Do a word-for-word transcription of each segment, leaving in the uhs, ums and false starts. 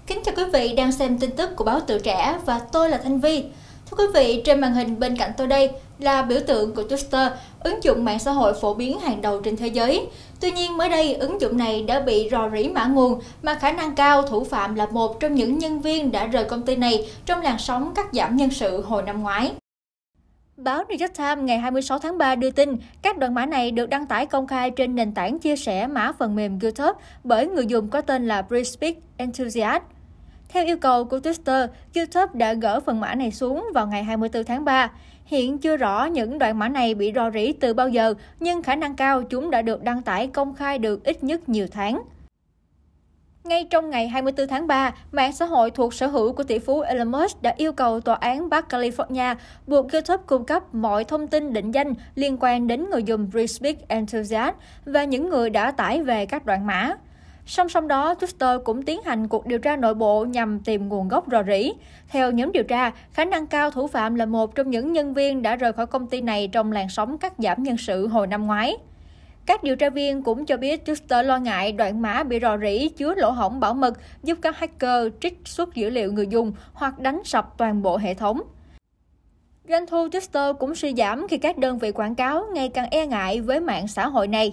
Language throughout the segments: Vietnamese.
Kính chào quý vị đang xem tin tức của báo Tuổi Trẻ và tôi là Thanh Vi. Thưa quý vị, trên màn hình bên cạnh tôi đây là biểu tượng của Twitter, ứng dụng mạng xã hội phổ biến hàng đầu trên thế giới. Tuy nhiên mới đây, ứng dụng này đã bị rò rỉ mã nguồn mà khả năng cao thủ phạm là một trong những nhân viên đã rời công ty này trong làn sóng cắt giảm nhân sự hồi năm ngoái. Báo New York Times ngày hai mươi sáu tháng ba đưa tin các đoạn mã này được đăng tải công khai trên nền tảng chia sẻ mã phần mềm YouTube bởi người dùng có tên là Brispeak Enthusiast. Theo yêu cầu của Twitter, YouTube đã gỡ phần mã này xuống vào ngày hai mươi tư tháng ba. Hiện chưa rõ những đoạn mã này bị rò rỉ từ bao giờ, nhưng khả năng cao chúng đã được đăng tải công khai được ít nhất nhiều tháng. Ngay trong ngày hai mươi tư tháng ba, mạng xã hội thuộc sở hữu của tỷ phú Elon Musk đã yêu cầu tòa án bang California buộc YouTube cung cấp mọi thông tin định danh liên quan đến người dùng Brispeak Enthusiast và những người đã tải về các đoạn mã. Song song đó, Twitter cũng tiến hành cuộc điều tra nội bộ nhằm tìm nguồn gốc rò rỉ. Theo nhóm điều tra, khả năng cao thủ phạm là một trong những nhân viên đã rời khỏi công ty này trong làn sóng cắt giảm nhân sự hồi năm ngoái. Các điều tra viên cũng cho biết Twitter lo ngại đoạn mã bị rò rỉ chứa lỗ hổng bảo mật giúp các hacker trích xuất dữ liệu người dùng hoặc đánh sập toàn bộ hệ thống. Doanh thu Twitter cũng suy giảm khi các đơn vị quảng cáo ngày càng e ngại với mạng xã hội này.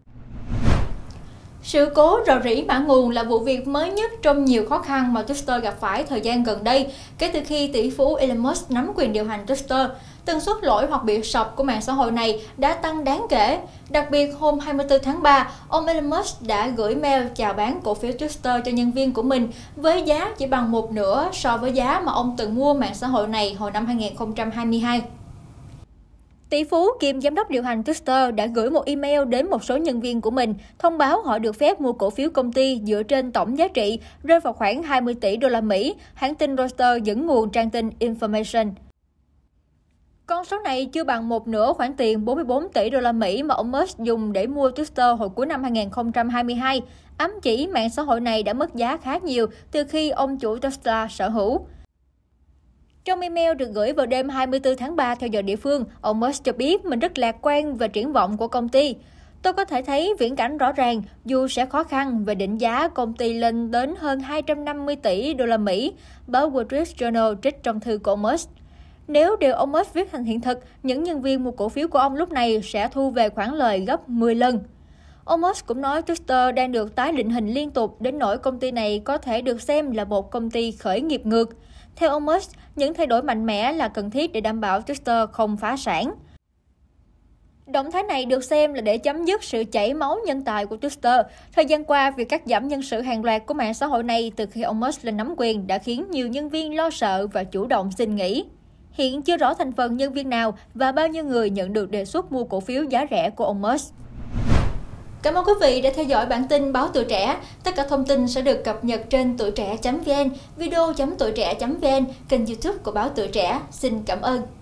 Sự cố rò rỉ mã nguồn là vụ việc mới nhất trong nhiều khó khăn mà Twitter gặp phải thời gian gần đây kể từ khi tỷ phú Elon Musk nắm quyền điều hành Twitter. Tần suất lỗi hoặc bị sập của mạng xã hội này đã tăng đáng kể. Đặc biệt, hôm hai mươi tư tháng ba, ông Elon Musk đã gửi mail chào bán cổ phiếu Twitter cho nhân viên của mình với giá chỉ bằng một nửa so với giá mà ông từng mua mạng xã hội này hồi năm hai nghìn không trăm hai mươi hai. Tỷ phú kiêm giám đốc điều hành Twitter đã gửi một email đến một số nhân viên của mình, thông báo họ được phép mua cổ phiếu công ty dựa trên tổng giá trị rơi vào khoảng hai mươi tỷ đô la Mỹ, hãng tin Reuters dẫn nguồn trang tin Information. Con số này chưa bằng một nửa khoản tiền bốn mươi bốn tỷ đô la Mỹ mà ông Musk dùng để mua Twitter hồi cuối năm hai nghìn không trăm hai mươi hai, ám chỉ mạng xã hội này đã mất giá khá nhiều từ khi ông chủ Tesla sở hữu. Trong email được gửi vào đêm hai mươi tư tháng ba theo giờ địa phương, ông Musk cho biết mình rất lạc quan về triển vọng của công ty. Tôi có thể thấy viễn cảnh rõ ràng, dù sẽ khó khăn về định giá công ty lên đến hơn hai trăm năm mươi tỷ đô la Mỹ, báo Wall Street Journal trích trong thư của ông Musk. Nếu điều ông Musk viết thành hiện thực, những nhân viên mua cổ phiếu của ông lúc này sẽ thu về khoản lời gấp mười lần. Ông Musk cũng nói Twitter đang được tái định hình liên tục đến nỗi công ty này có thể được xem là một công ty khởi nghiệp ngược. Theo ông Musk, những thay đổi mạnh mẽ là cần thiết để đảm bảo Twitter không phá sản. Động thái này được xem là để chấm dứt sự chảy máu nhân tài của Twitter. Thời gian qua, việc cắt giảm nhân sự hàng loạt của mạng xã hội này từ khi ông Musk lên nắm quyền đã khiến nhiều nhân viên lo sợ và chủ động xin nghỉ. Hiện chưa rõ thành phần nhân viên nào và bao nhiêu người nhận được đề xuất mua cổ phiếu giá rẻ của ông Musk. Cảm ơn quý vị đã theo dõi bản tin Báo Tuổi Trẻ. Tất cả thông tin sẽ được cập nhật trên tuổi trẻ chấm vn, video chấm tuổi trẻ chấm vn, kênh YouTube của Báo Tuổi Trẻ. Xin cảm ơn.